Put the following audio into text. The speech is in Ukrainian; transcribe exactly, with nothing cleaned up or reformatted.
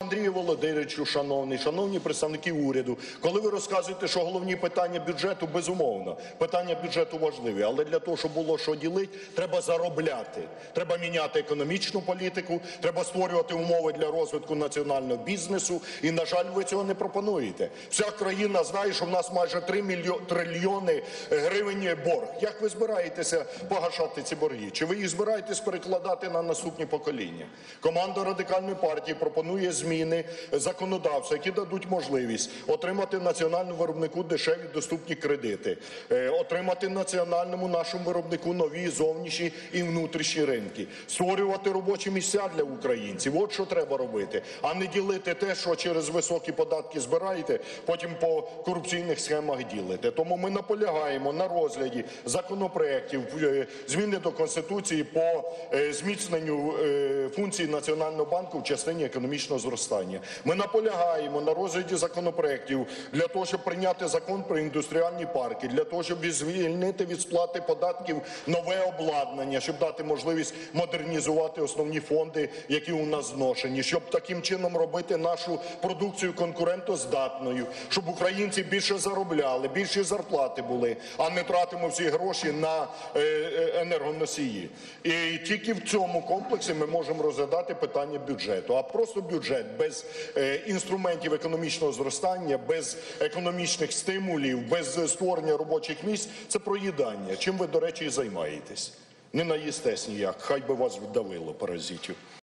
Андрію Володимировичу, шановний, шановні представники уряду, коли ви розказуєте, що головні питання бюджету, безумовно, питання бюджету важливі, але для того, щоб було що ділити, треба заробляти, треба міняти економічну політику, треба створювати умови для розвитку національного бізнесу, і, на жаль, ви цього не пропонуєте. Вся країна знає, що в нас майже три трильйони гривень борг. Як ви збираєтеся погашати ці борги? Чи ви їх збираєтесь перекладати на наступні покоління? Команда Радикальної партії пропонує зміни законодавства, які дадуть можливість отримати національному виробнику дешеві доступні кредити, отримати національному нашому виробнику нові зовнішні і внутрішні ринки, створювати робочі місця для українців. От що треба робити, а не ділити те, що через високі податки збираєте, потім по корупційних схемах ділите. Тому ми наполягаємо на розгляді законопроєктів, зміни до Конституції по зміцненню функцій Національного банку в частині економічного зростання. Ми наполягаємо на розгляді законопроєктів для того, щоб прийняти закон про індустріальні парки, для того, щоб звільнити від сплати податків нове обладнання, щоб дати можливість модернізувати основні фонди, які у нас зношені, щоб таким чином робити нашу продукцію конкурентоздатною, щоб українці більше заробляли, більші зарплати були, а не тратимо всі гроші на енергоносії. І тільки в цьому комплексі ми можемо розглядати питання бюджету. А просто бюджет без інструментів економічного зростання, без економічних стимулів, без створення робочих місць – це проїдання, чим ви, до речі, і займаєтесь. Не наїстесь ніяк, хай би вас вдавило, паразитів.